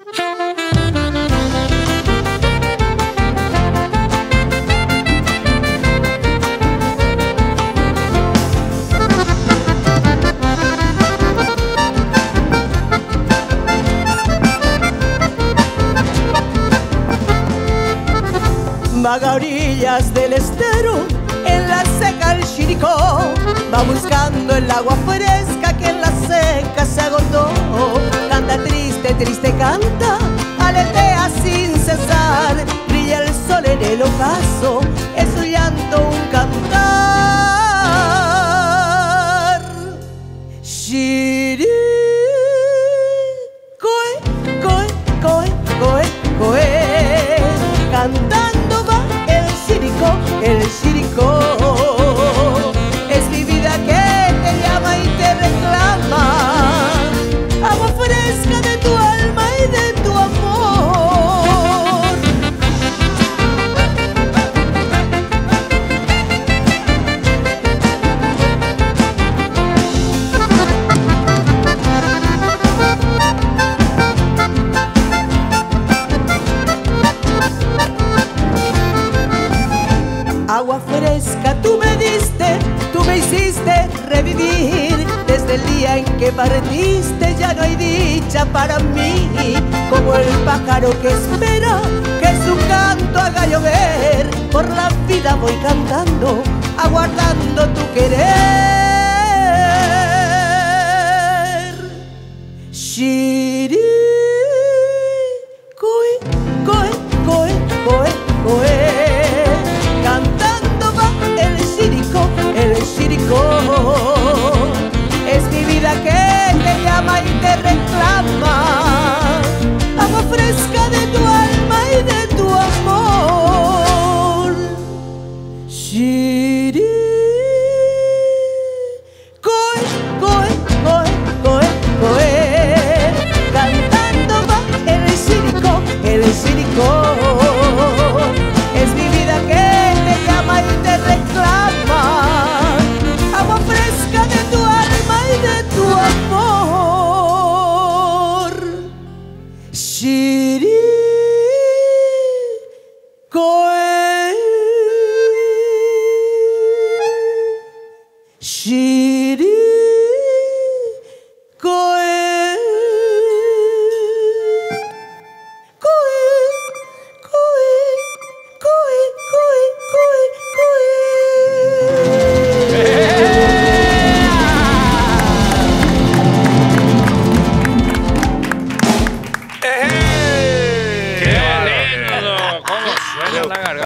Vaga a orillas del estero, en la seca el chiricó va buscando el agua fresca que en la seca se agotó. Canta triste, triste canta, aletea sin cesar, brilla el sol en el ocaso, es su llanto un cantar. Chiri, coe, coe, coe, coe, coe, cantando va el chiricó, es mi vida que te llama y te reclama, agua fresca de tu alma y de tu amor. Agua fresca tú me diste, tú me hiciste revivir. Desde el día en que partiste ya no hay dicha para mí. Como el pájaro que espera que su canto haga llover, por la vida voy cantando, aguardando tu querer. Shiri, coe, coe, coe, coe, coe, cantando va el chiricó, es mi vida que te llama y te reclama, agua fresca de tu alma y de tu amor. Chiri, coe, coe, coe, coe, coe, cantando va el chiricó, es mi vida que te llama y te reclama, agua fresca de tu alma y de tu amor. Chiri, coe, chiri, coe, coe, coe, coe, coe, coe, coe. ¡Qué lindo! ¿Cómo suena la garganta?